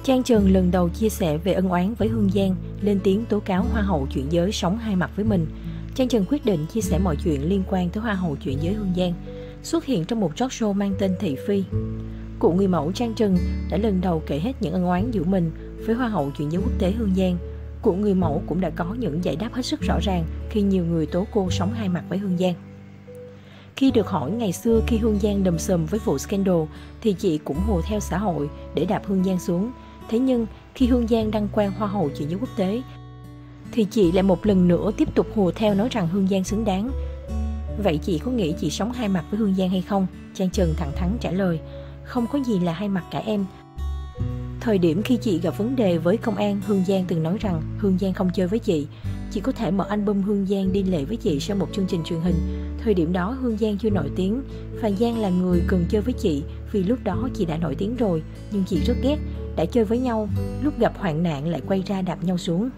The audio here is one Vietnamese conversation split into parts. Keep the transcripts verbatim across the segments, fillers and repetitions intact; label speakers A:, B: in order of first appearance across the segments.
A: Trang Trần lần đầu chia sẻ về ân oán với Hương Giang, lên tiếng tố cáo Hoa hậu chuyển giới sống hai mặt với mình. Trang Trần quyết định chia sẻ mọi chuyện liên quan tới Hoa hậu chuyển giới Hương Giang, xuất hiện trong một talk show mang tên Thị Phi. Cụ người mẫu Trang Trần đã lần đầu kể hết những ân oán giữa mình với Hoa hậu chuyển giới quốc tế Hương Giang. Cụ người mẫu cũng đã có những giải đáp hết sức rõ ràng khi nhiều người tố cô sống hai mặt với Hương Giang. Khi được hỏi ngày xưa khi Hương Giang đầm sầm với vụ scandal thì chị cũng hùa theo xã hội để đạp Hương Giang xuống. Thế nhưng khi Hương Giang đăng quang Hoa hậu chuyển giới quốc tế thì chị lại một lần nữa tiếp tục hùa theo nói rằng Hương Giang xứng đáng. Vậy chị có nghĩ chị sống hai mặt với Hương Giang hay không? Trang Trần thẳng thắn trả lời, không có gì là hai mặt cả em. Thời điểm khi chị gặp vấn đề với công an, Hương Giang từng nói rằng Hương Giang không chơi với chị. Chị có thể mở album Hương Giang đi lễ với chị sau một chương trình truyền hình. Thời điểm đó Hương Giang chưa nổi tiếng và Giang là người cần chơi với chị vì lúc đó chị đã nổi tiếng rồi. Nhưng chị rất ghét, đã chơi với nhau, lúc gặp hoạn nạn lại quay ra đạp nhau xuống.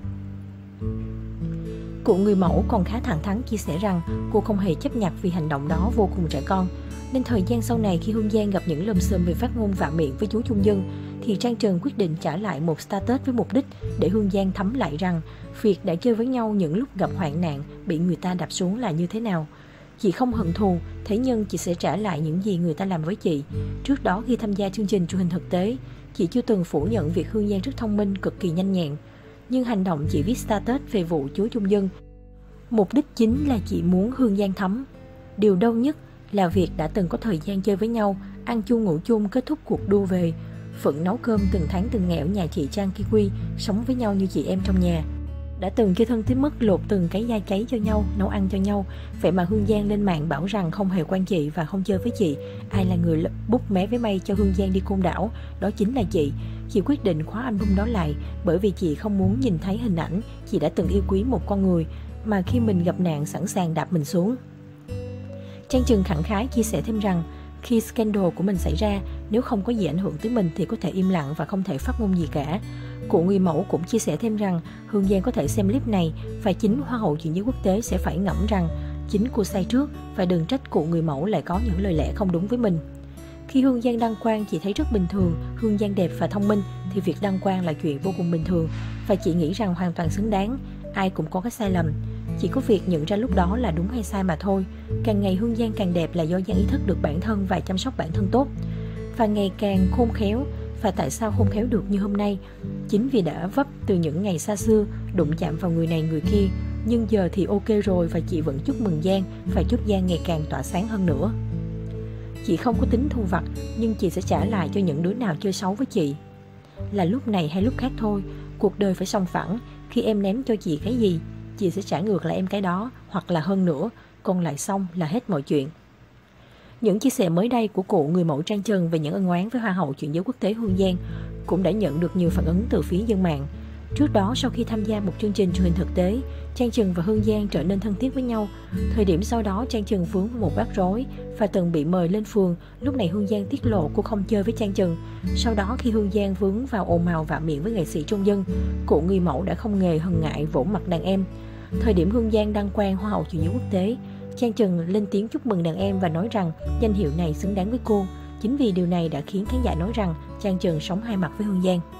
A: Cụ người mẫu còn khá thẳng thắn chia sẻ rằng cô không hề chấp nhặt vì hành động đó vô cùng trẻ con. Nên thời gian sau này khi Hương Giang gặp những lùm xùm về phát ngôn vạ miệng với chú Trung Dân thì Trang Trần quyết định trả lại một status với mục đích để Hương Giang thấm lại rằng việc đã chơi với nhau những lúc gặp hoạn nạn bị người ta đạp xuống là như thế nào. Chị không hận thù, thế nhưng chị sẽ trả lại những gì người ta làm với chị. Trước đó khi tham gia chương trình truyền hình thực tế, chị chưa từng phủ nhận việc Hương Giang rất thông minh, cực kỳ nhanh nhẹn. Nhưng hành động chị viết status về vụ chú Trung Dân, mục đích chính là chị muốn Hương Giang thấm. Điều đau nhất là việc đã từng có thời gian chơi với nhau, ăn chung ngủ chung, kết thúc cuộc đua về. Phận nấu cơm từng tháng từng nghẽo nhà chị Trang Kiwi, sống với nhau như chị em trong nhà. Đã từng chơi thân tới mức lột từng cái da cháy cho nhau, nấu ăn cho nhau. Vậy mà Hương Giang lên mạng bảo rằng không hề quan chị và không chơi với chị. Ai là người bút mé với may cho Hương Giang đi Côn Đảo? Đó chính là chị. Chị quyết định khóa album đó lại bởi vì chị không muốn nhìn thấy hình ảnh chị đã từng yêu quý một con người mà khi mình gặp nạn sẵn sàng đạp mình xuống. Trang Trần khẳng khái chia sẻ thêm rằng khi scandal của mình xảy ra, nếu không có gì ảnh hưởng tới mình thì có thể im lặng và không thể phát ngôn gì cả. Cụ người mẫu cũng chia sẻ thêm rằng Hương Giang có thể xem clip này và chính Hoa hậu chuyển giới quốc tế sẽ phải ngẫm rằng chính cô sai trước và đừng trách cụ người mẫu lại có những lời lẽ không đúng với mình. Khi Hương Giang đăng quang, chị thấy rất bình thường. Hương Giang đẹp và thông minh thì việc đăng quang là chuyện vô cùng bình thường và chị nghĩ rằng hoàn toàn xứng đáng. Ai cũng có cái sai lầm, chỉ có việc nhận ra lúc đó là đúng hay sai mà thôi. Càng ngày Hương Giang càng đẹp là do Giang ý thức được bản thân và chăm sóc bản thân tốt, và ngày càng khôn khéo. Và tại sao khôn khéo được như hôm nay? Chính vì đã vấp từ những ngày xa xưa, đụng chạm vào người này người kia. Nhưng giờ thì ok rồi và chị vẫn chúc mừng Giang và chúc Giang ngày càng tỏa sáng hơn nữa. Chị không có tính thù vặt, nhưng chị sẽ trả lại cho những đứa nào chơi xấu với chị. Là lúc này hay lúc khác thôi, cuộc đời phải song phẳng. Khi em ném cho chị cái gì, chị sẽ trả ngược lại em cái đó, hoặc là hơn nữa, còn lại xong là hết mọi chuyện. Những chia sẻ mới đây của cụ người mẫu Trang Trần về những ân oán với Hoa hậu chuyển giới quốc tế Hương Giang cũng đã nhận được nhiều phản ứng từ phía dân mạng. Trước đó, sau khi tham gia một chương trình truyền hình thực tế, Trang Trần và Hương Giang trở nên thân thiết với nhau. Thời điểm sau đó, Trang Trần vướng vào một rắc rối và từng bị mời lên phường. Lúc này Hương Giang tiết lộ cô không chơi với Trang Trần. Sau đó, khi Hương Giang vướng vào ồn ào vạ miệng với nghệ sĩ Trung Dân, cụ người mẫu đã không ngề hần ngại vỗ mặt đàn em. Thời điểm Hương Giang đăng quang Hoa hậu chuyển giới quốc tế, Trang Trần lên tiếng chúc mừng đàn em và nói rằng danh hiệu này xứng đáng với cô. Chính vì điều này đã khiến khán giả nói rằng Trang Trần sống hai mặt với Hương Giang.